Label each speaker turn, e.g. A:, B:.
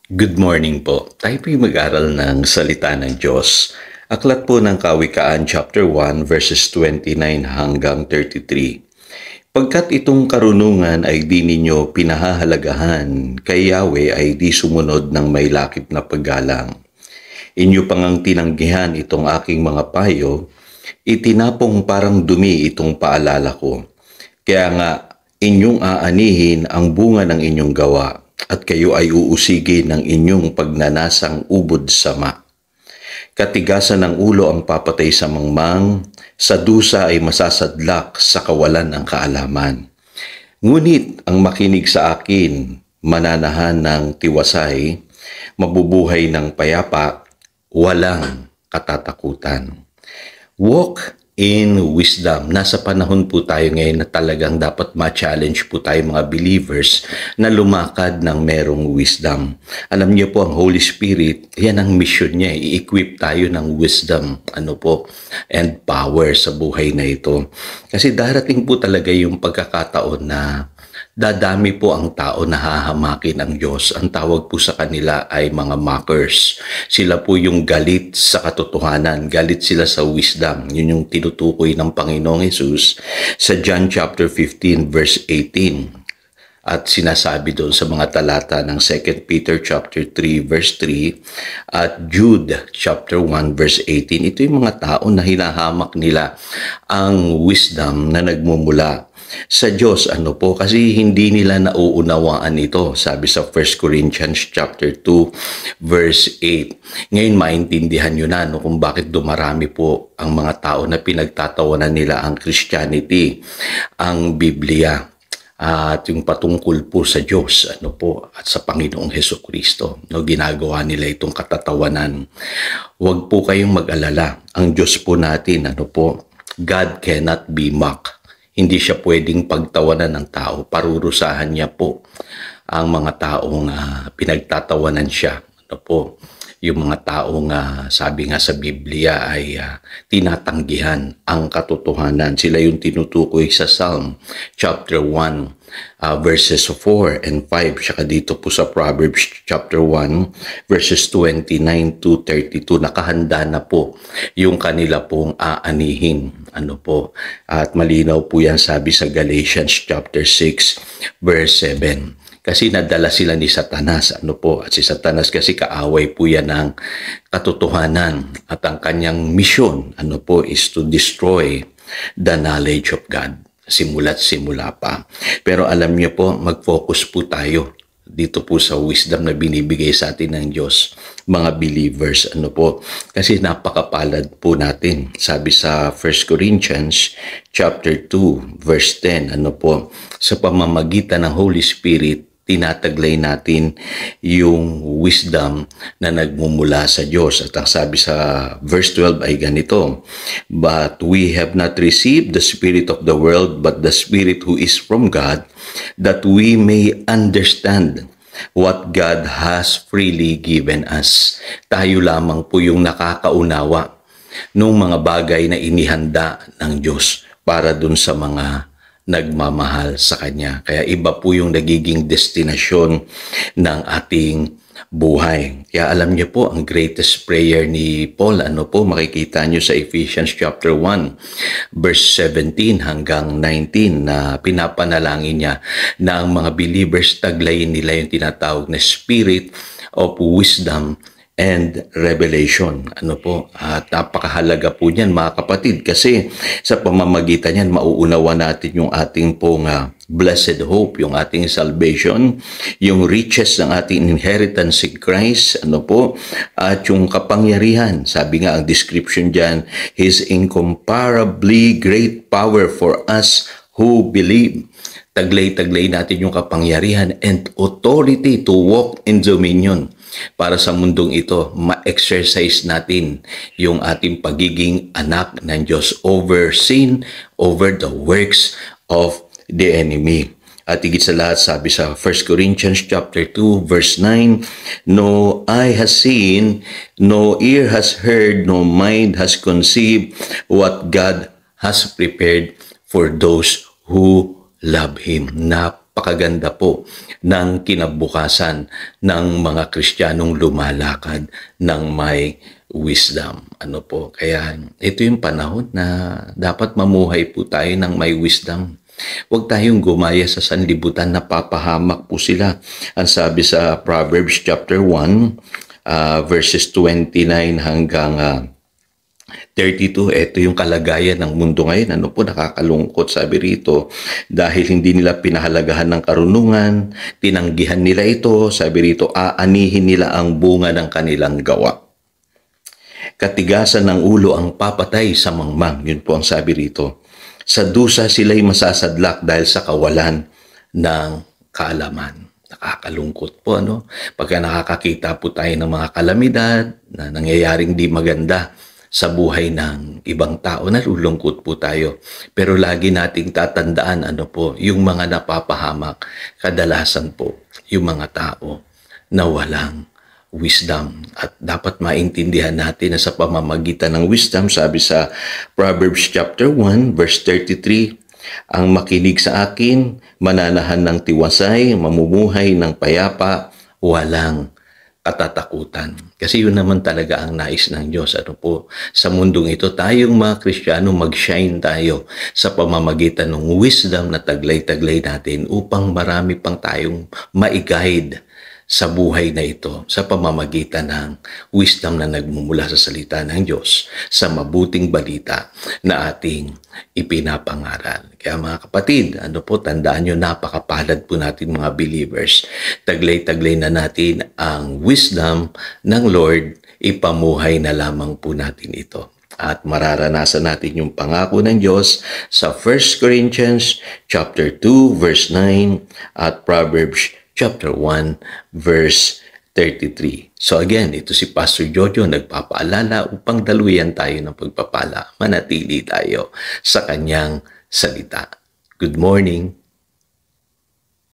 A: Good morning po. Tayo po'y mag-aral ng salita ng Diyos. Aklat po ng Kawikaan chapter 1 verses 29 hanggang 33. Pagkat itong karunungan ay di ninyo pinahahalagahan, kay Yahweh ay di sumunod ng may lakip na paggalang. Inyo pangang tinanggihan itong aking mga payo, itinapong parang dumi itong paalala ko. Kaya nga, inyong aanihin ang bunga ng inyong gawa, at kayo ay uusigin ng inyong pagnanasang ubod sama. Katigasan ng ulo ang papatay sa mangmang, sa dusa ay masasadlak sa kawalan ng kaalaman. Ngunit ang makinig sa akin, mananahan ng tiwasay, mabubuhay ng payapa, walang katatakutan. Walk in wisdom. Nasa panahon po tayo ngayon na talagang dapat ma-challenge po tayo mga believers na lumakad ng merong wisdom. Alam niyo po, ang Holy Spirit, yan ang mission niya. I-equip tayo ng wisdom, and power sa buhay na ito. Kasi darating po talaga yung pagkakataon na dadami po ang tao na hahamakin ang Diyos. Ang tawag po sa kanila ay mga mockers. Sila po yung galit sa katotohanan. Galit sila sa wisdom. Yun yung tinutukoy ng Panginoong Hesus sa John chapter 15 verse 18. At sinasabi doon sa mga talata ng 2 Peter chapter 3 verse 3 at Jude chapter 1 verse 18. Ito yung mga tao na hinahamak nila ang wisdom na nagmumula sa Diyos. Kasi hindi nila nauunawaan ito. Sabi sa 1 Corinthians chapter 2 verse 8. Ngayon maintindihan nyo na kung bakit dumarami po ang mga tao na pinagtatawanan nila ang Christianity, ang Biblia, at yung patungkol po sa Diyos at sa Panginoong Hesukristo. Ginagawa nila itong katatawanan. Huwag po kayong mag-alala. Ang Diyos po natin, God cannot be mocked. Hindi siya pwedeng pagtawanan ng tao. Parurusahan niya po ang mga taong pinagtatawanan siya. Yung mga taong sabi nga sa Biblia ay tinatanggihan ang katotohanan. Sila yung tinutukoy sa Psalm chapter 1 verses 4 and 5. Saka dito po sa Proverbs chapter 1 verses 29 to 32. Nakahanda na po yung kanila pong aanihin. At malinaw po yan sabi sa Galatians chapter 6 verse 7. Kasi nadala sila ni Satanas. At si Satanas kasi kaaway po yan ng katotohanan. At ang kanyang mission, is to destroy the knowledge of God. Simula't simula pa. Pero alam niyo po, mag-focus po tayo dito po sa wisdom na binibigay sa atin ng Diyos, mga believers. Kasi napakapalad po natin. Sabi sa 1 Corinthians chapter 2 verse 10, sa pamamagitan ng Holy Spirit, tinataglay natin yung wisdom na nagmumula sa Diyos. At ang sabi sa verse 12 ay ganito, "But we have not received the spirit of the world, but the Spirit who is from God, that we may understand what God has freely given us." Tayo lamang po yung nakakaunawa ng mga bagay na inihanda ng Diyos para dun sa mga nagmamahal sa Kanya. Kaya iba po yung nagiging destinasyon ng ating buhay. Kaya alam niyo po, ang greatest prayer ni Paul, makikita niyo sa Ephesians chapter 1, verse 17 hanggang 19, na pinapanalangin niya na ang mga believers taglayin nila yung tinatawag na spirit of wisdom and revelation. At napakahalaga po niyan mga kapatid, kasi sa pamamagitan niyan mauunawa natin yung ating pong blessed hope, yung ating salvation, yung riches ng ating inheritance in Christ, at yung kapangyarihan. Sabi nga ang description diyan, His incomparably great power for us who believe. Taglay-taglay natin yung kapangyarihan and authority to walk in dominion. Para sa mundong ito, ma-exercise natin yung ating pagiging anak ng Diyos over sin, over the works of the enemy. At higit sa lahat, sabi sa 1 Corinthians chapter 2 verse 9, "No eye has seen, no ear has heard, no mind has conceived what God has prepared for those who love Him." napakaganda po ng kinabukasan ng mga Kristiyanong lumalakad ng may wisdom. Ano po? Kaya ito yung panahon na dapat mamuhay po tayo ng may wisdom. Huwag tayong gumaya sa sanlibutan na papahamak po sila. Ang sabi sa Proverbs chapter 1, verses 29 hanggang 32, ito yung kalagayan ng mundo ngayon. Ano po, nakakalungkot, sabi rito, dahil hindi nila pinahalagahan ng karunungan, tinanggihan nila ito, sabi rito, aanihin nila ang bunga ng kanilang gawa. Katigasan ng ulo ang papatay sa mangmang, yun po ang sabi rito. Sa dusa sila'y masasadlak dahil sa kawalan ng kaalaman. Nakakalungkot po, ano? Pagka nakakakita po tayo ng mga kalamidad na nangyayaring di maganda sa buhay ng ibang tao, nalulungkot po tayo. Pero lagi nating tatandaan, ano po, yung mga napapahamak, kadalasan po, yung mga tao na walang wisdom. At dapat maintindihan natin na sa pamamagitan ng wisdom, sabi sa Proverbs chapter 1, verse 33, ang makinig sa akin, mananahan ng tiwasay, mamumuhay ng payapa, walang katatakutan. Kasi yun naman talaga ang nais ng Diyos. Ano po, sa mundong ito, tayong mga Kristiyano, mag-shine tayo sa pamamagitan ng wisdom na taglay-taglay natin upang marami pang tayong ma-guide sa buhay na ito sa pamamagitan ng wisdom na nagmumula sa salita ng Diyos, sa mabuting balita na ating ipinapangaral. Kaya mga kapatid, ano po, tandaan nyo, napakapalad po natin mga believers. Taglay-taglay na natin ang wisdom ng Lord, ipamuhay na lamang po natin ito. At mararanasan natin yung pangako ng Diyos sa 1 Corinthians chapter 2 verse 9 at Proverbs chapter 1 verse 33. So again, ito si Pastor Jojo nagpapaalala upang daluyan tayo ng pagpapala. Manatili tayo sa kanyang salita. Good morning.